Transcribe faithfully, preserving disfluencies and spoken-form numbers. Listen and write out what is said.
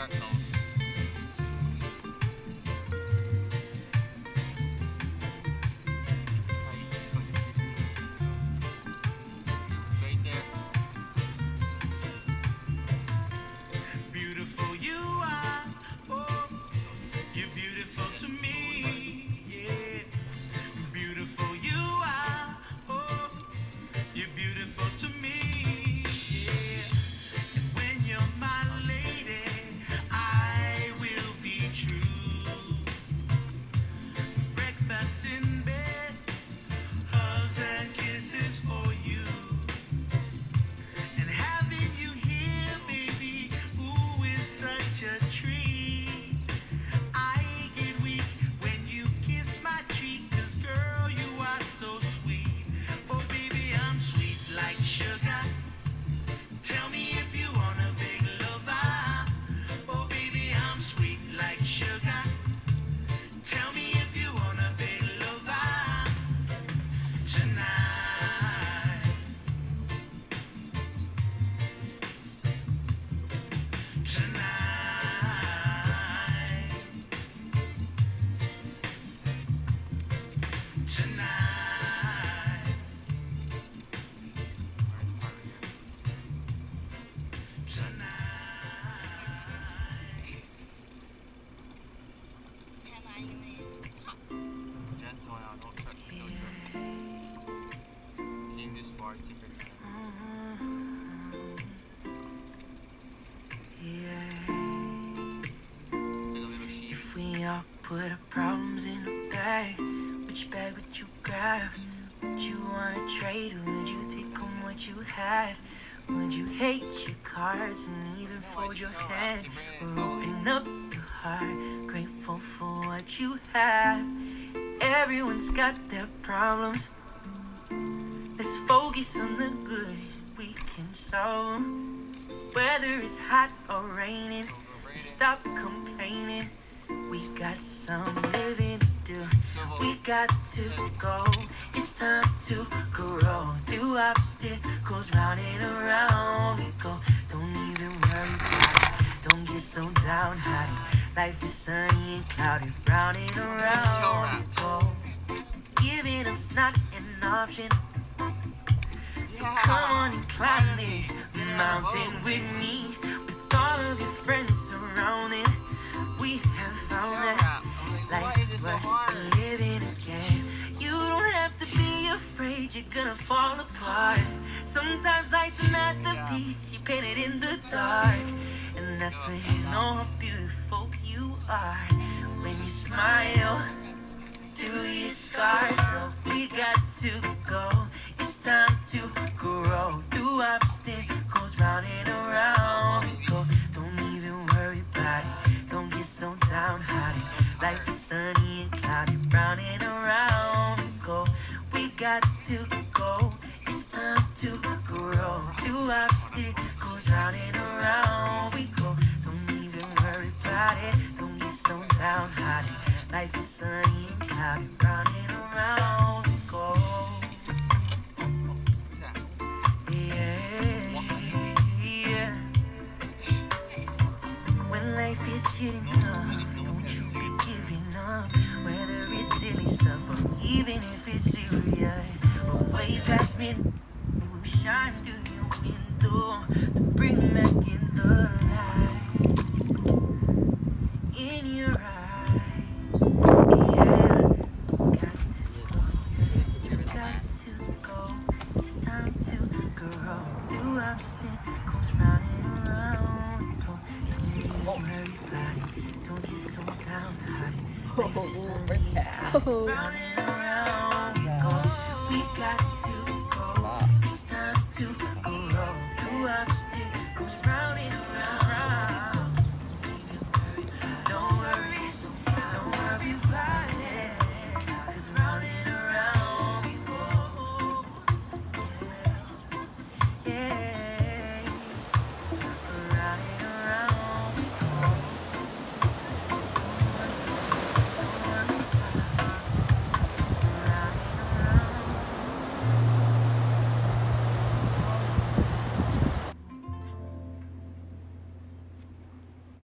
track now. If we all put our problems in a bag, which bag would you grab? Would you wanna trade or would you take on what you had? Would you hate your cards and even fold your hand? Or open up your heart, grateful for what you have? Everyone's got their problems. Let's focus on the good, we can solve them. Whether it's hot or raining, stop complaining. We got some living to do. We got to go. It's time to grow. Through obstacles, round and around we go. Don't even worry about it. Don't get so downhearted. Life is sunny and cloudy. Round and around we go. Giving up's not an option. So come on and climb this mountain with me. With all of your friends surrounding, we have found that life's worth living again. You don't have to be afraid you're gonna fall apart. Sometimes life's a masterpiece, you paint it in the dark. And that's when you know how beautiful you are. When you smile through your scars. So we got to go. It's time to grow. Through obstacles, round and around we go. Don't even worry about it. Don't get so downhearted. Life is sunny and cloudy. Round and around we go. We got to go. It's time to grow. Through obstacles, round and around we go. Don't even worry about it. Don't get so downhearted. Life is sunny and cloudy. Round and around we go. When life is getting tough, don't you be giving up. Whether it's silly stuff or even if it's serious. But way past midnight, we will shine through your window to bring back in the light in your eyes. Yeah, got to go, you got to go. It's time to grow through obstacles, round and around. Don't worry about it. Don't get so downhearted. Life is sunny and cloudy. Round and around we go. We got to go. It's time to grow through obstacles, round and around.